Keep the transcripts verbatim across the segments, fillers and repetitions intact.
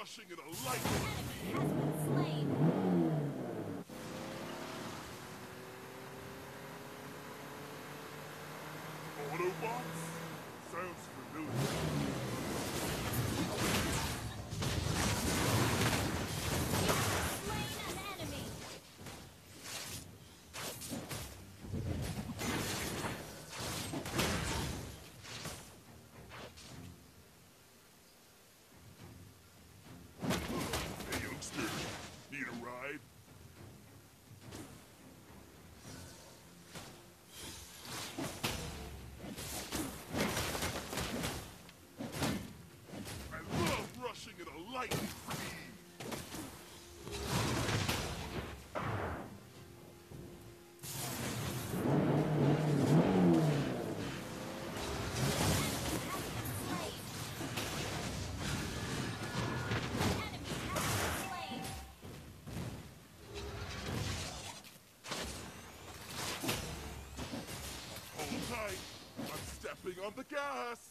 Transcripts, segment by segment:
rushing at a lightning Enemy has been slain. Autobots? Sounds familiar. Slain an enemy. Hey, youngster. Need a ride? I love rushing at a lightning speed. Hold tight. I'm stepping on the gas.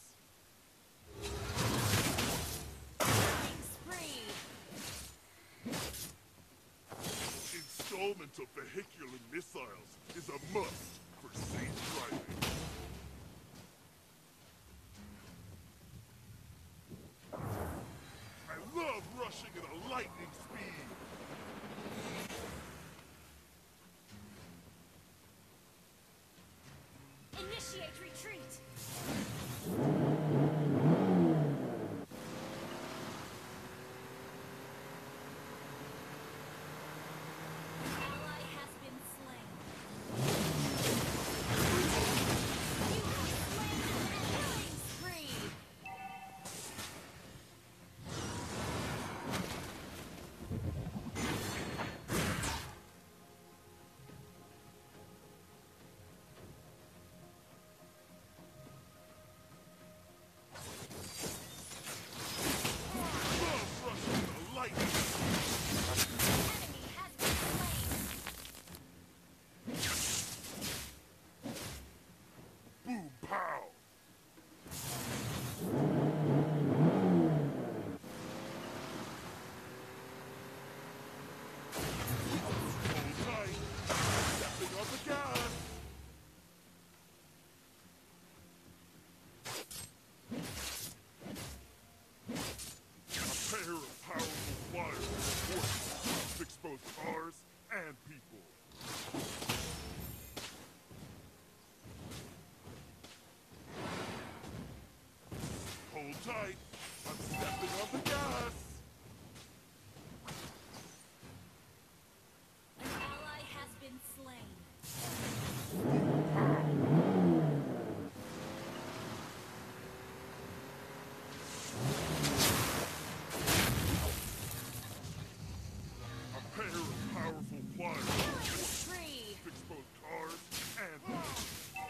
Installment of vehicular missiles is a must for safe driving. I love rushing at a lightning speed. Initiate retreat. Ally has been slain. You have slain an enemy. Spree. Love rushing at a lightning speed. Enemy has been slain. Boom pow. Hold tight. Stepping on the gas. A pair of powerful flyers forces to expose cars and people. Hold tight. I'm stepping on the gas. An ally has been slain. A pair of powerful flyers Killing spree. to expose cars and people.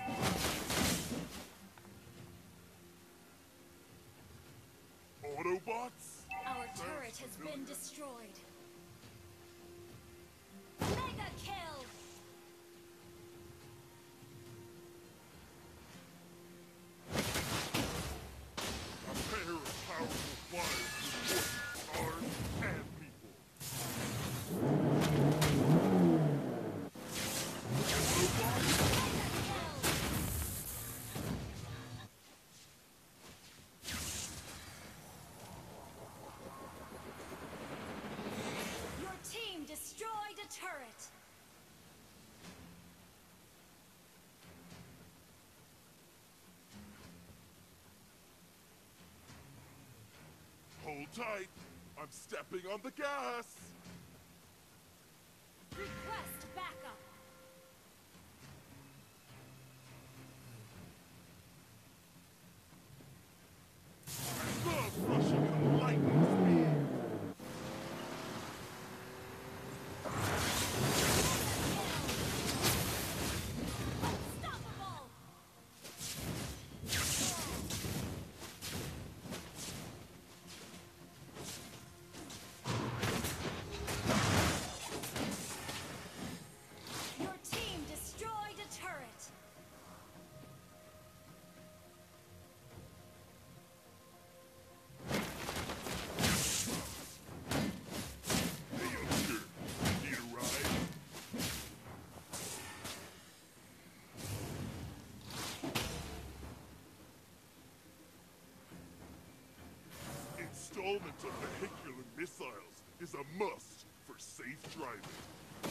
Autobots? Our turret has been destroyed. Mega kill. A pair of powerful flyers with forces, cars, and people. Autobots? Your team destroyed a turret. Hold tight. I'm stepping on the gas. Request backup. I love rushing at a lightning speed. Unstoppable. Installment of vehicular missiles is a must for safe driving.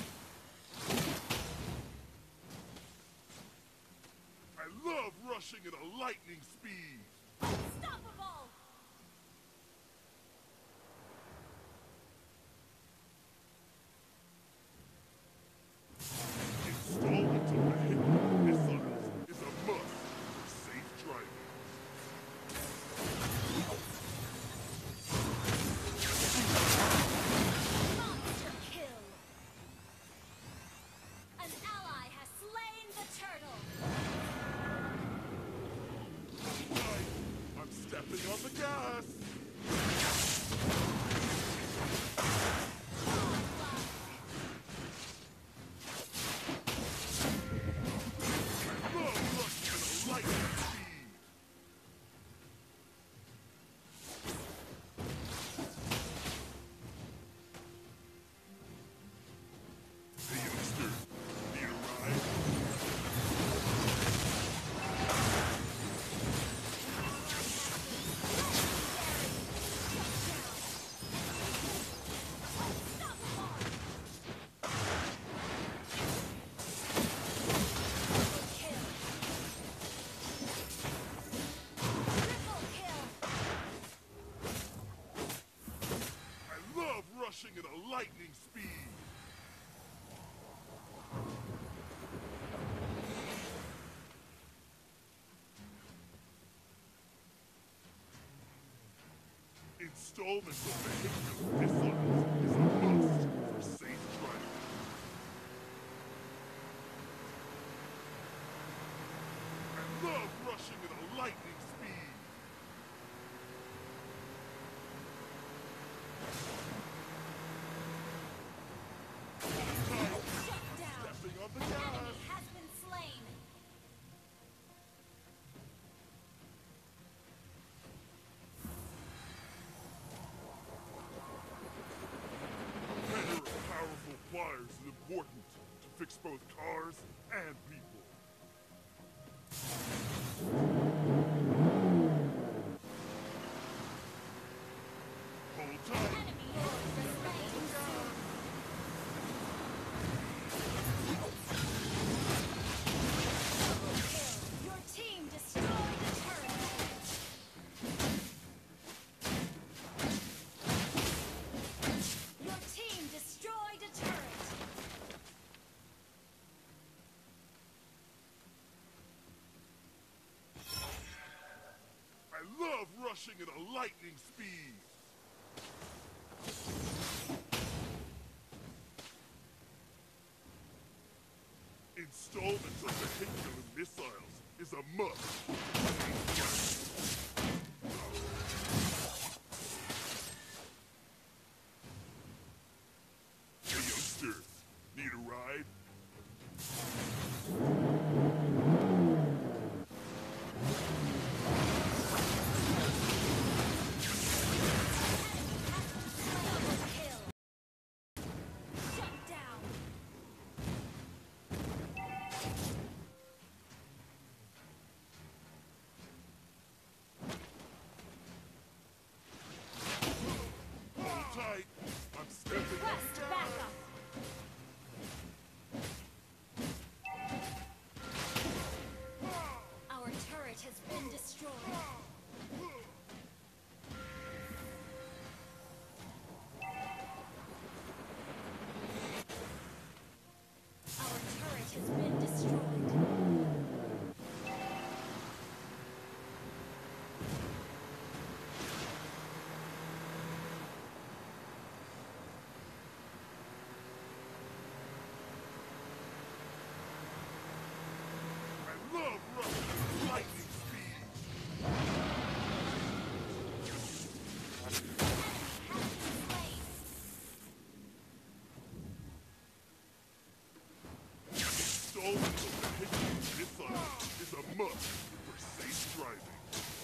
I love rushing at a lightning speed. Unstoppable! Installment of vehicular missiles is a must for safe driving. Monster kill! An ally has slain the turtle! Right, I'm stepping on the gas. I love rushing at a lightning speed. Hey youngster, need a ride? I love rushing at a lightning speed. Installment of vehicular missiles is a must for safe driving. I love rushing at a lightning speed. Hold tight, Shut down! stepping on the An gas. enemy has been slain! Pair of powerful pliers is important to fix both cars and people. Hold tight. Enemy yours remains! Double kill! Your team destroyed the turret! Your team destroyed a turret! I love rushing at a lightning speed. Installment of vehicular missiles is a must. Hey youngster, need a ride? Double kill! Shut down! Hold tight. I'm stepping on Request the gas. backup! Our turret has been destroyed. Our turret has been destroyed. I love rushing at lightning speed. Has been slain. Installment of vehicular missiles is a must for safe driving.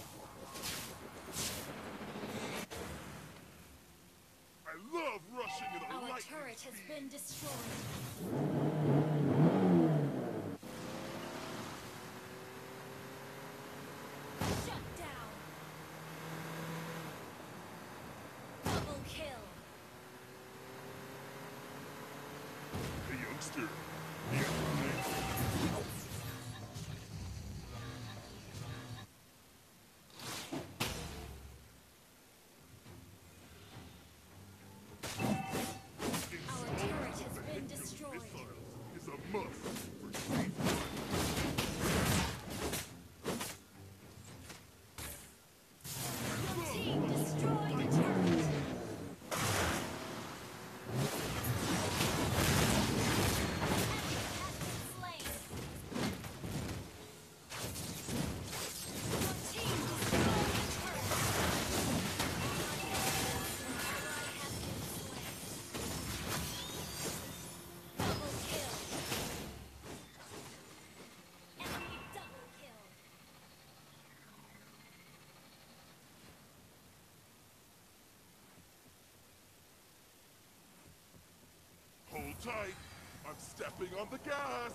I love rushing at a Our lightning turret has speed. been destroyed. Shut down. youngster. The entertainment. Our turret has been destroyed. Missiles is a must for safe. Your team destroyed a turret. Hold tight. I'm stepping on the gas.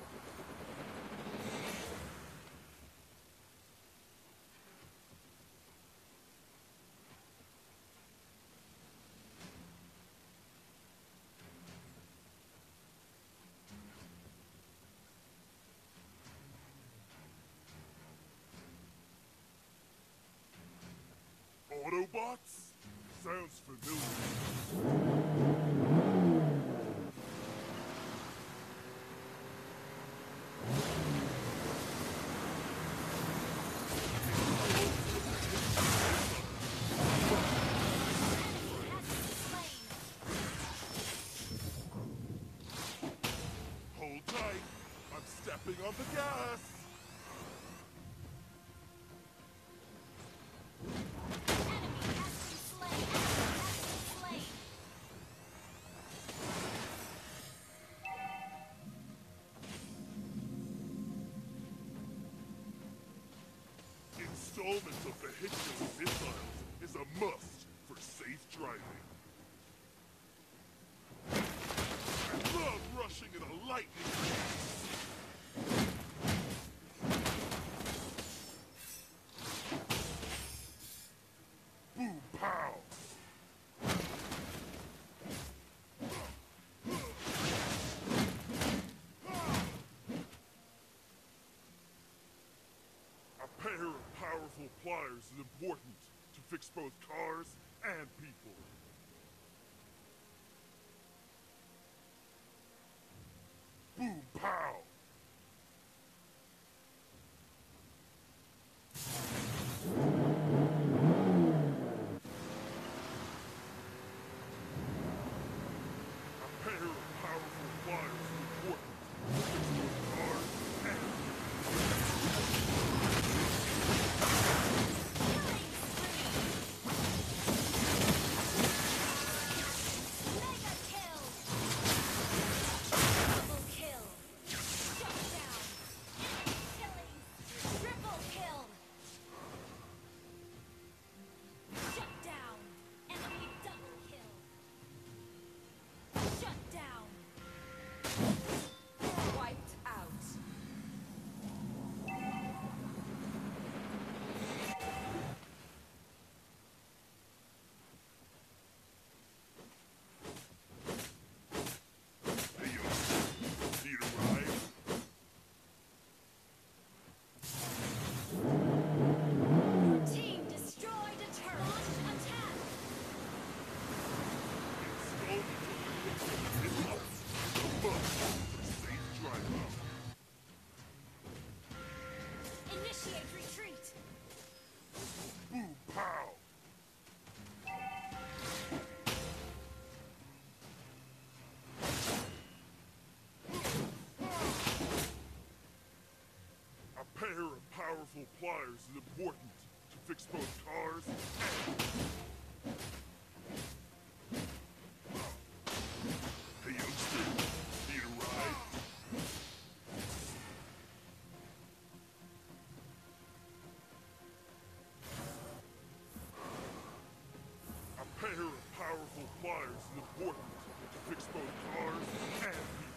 Autobots? Sounds familiar. Hold tight. I'm stepping on the gas. Installments of vehicular missiles is a must for safe driving. I love rushing in a lightning race. Boom pow! A pair of powerful pliers is important to fix both cars and people. Boom pow! A pair of powerful pliers is important to fix both cars and people. Mega kill! Double kill! Shut down! Enemy killing! Triple kill! Shut down! Enemy double kill! Shut down! Wiped out! Hey, yo, need a ride? Your team destroyed a turret! Launch attack! Installments of vehicular missiles is a must for safe driving. Initiate retreat! Boom pow! A pair of powerful pliers is important to fix both cars and people. Hey, youngster, need a ride? A pair of powerful pliers is important to fix both cars and people.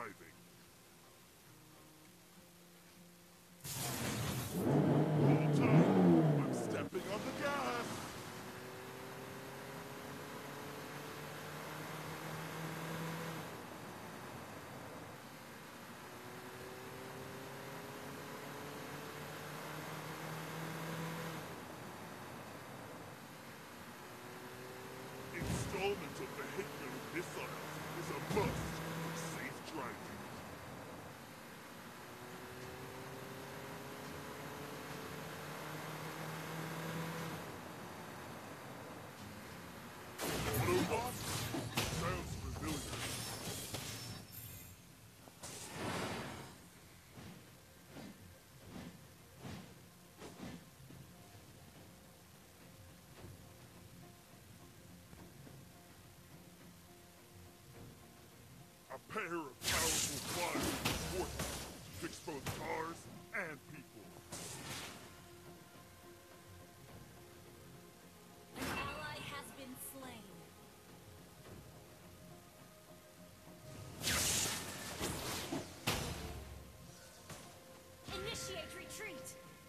driving. Hold tight. I'm stepping on the gas. Installment of vehicular missiles is a must for safe driving. Blue Ops sounds familiar. A pair of powerful flyers is important to fix both cars and people. An ally has been slain. Initiate retreat.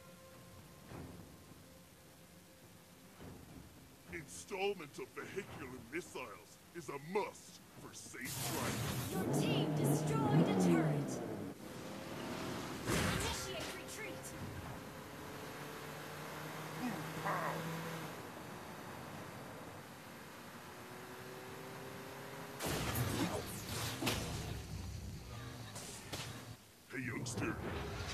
Installment of vehicular missiles is a must for safe driving. Your team destroyed a turret. Initiate retreat. Ooh, pow! Hey, youngster,